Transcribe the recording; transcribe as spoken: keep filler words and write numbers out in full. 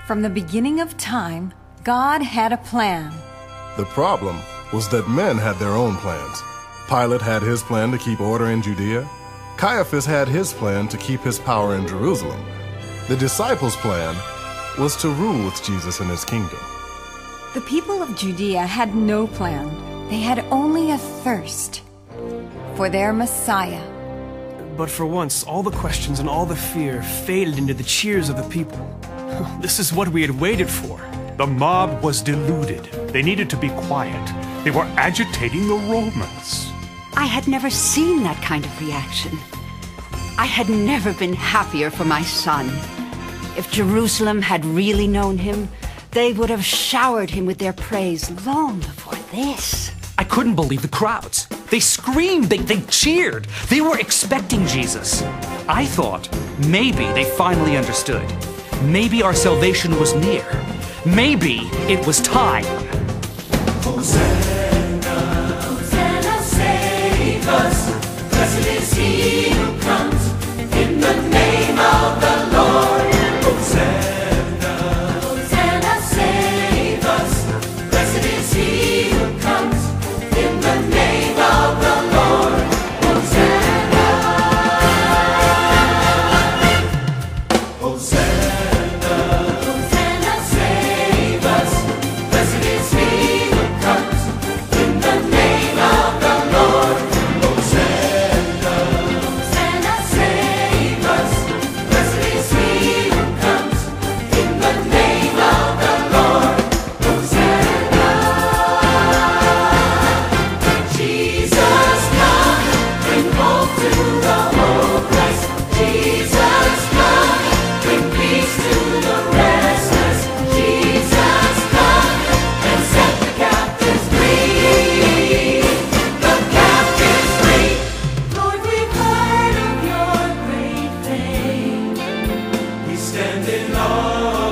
From the beginning of time, God had a plan. The problem was that men had their own plans. Pilate had his plan to keep order in Judea. Caiaphas had his plan to keep his power in Jerusalem. The disciples' plan was to rule with Jesus in his kingdom. The people of Judea had no plan. They had only a thirst for their Messiah. But for once, all the questions and all the fear faded into the cheers of the people. This is what we had waited for. The mob was deluded. They needed to be quiet. They were agitating the Romans. I had never seen that kind of reaction. I had never been happier for my son. If Jerusalem had really known him, they would have showered him with their praise long before this. I couldn't believe the crowds. They screamed, they, they cheered. They were expecting Jesus. I thought maybe they finally understood. Maybe our salvation was near. Maybe it was time. Hosanna, Hosanna, save us. Blessed is he who comes in the name of the Lord. Hosanna, Hosanna, save us. Blessed is he who comes in the name of the Lord. Hosanna, Hosanna, Hosanna, save us. Blessed is he who comes in the name of the Lord. Hosanna, Hosanna, save us. Blessed is he who comes in the name of the Lord. Hosanna. Jesus come, bring hope to the hopeless. Jesus come, bring peace to the restless. Jesus come and set the captives free. The captives free. Lord, we've heard of your great fame. We stand in awe